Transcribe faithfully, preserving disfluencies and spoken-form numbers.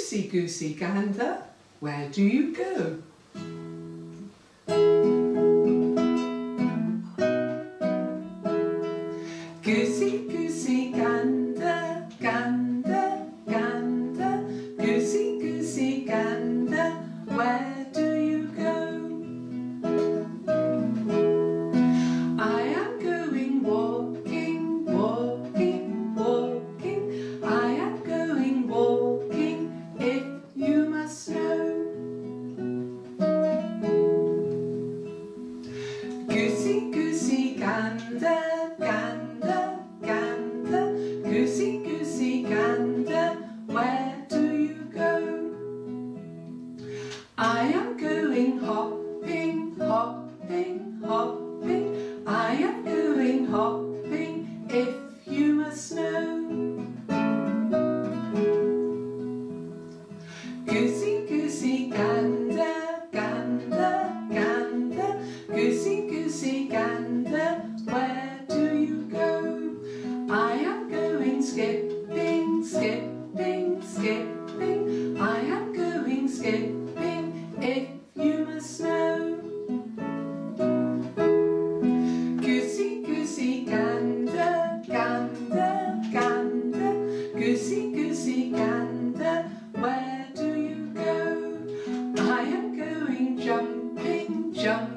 Goosey, goosey, gander, where do you go? Goosey, goosey, gander, gander, gander, goosey, goosey, gander, where do you go? I am going walking, walking, walking, I am going walking, if you must know. Goosey, goosey, gander, gander, gander, goosey, goosey, gander, where do you go? I am going hopping, hopping, hopping, I am going hopping, if you must know. Goosey, goosey, gander, gander, gander, goosey, goosey, gander, where do you go? I am going skipping, skipping, skipping, I am going skipping, if you must know. Goosey, goosey, gander, gander, gander, goosey, goosey, gander, where do you go? I am going jumping, jumping,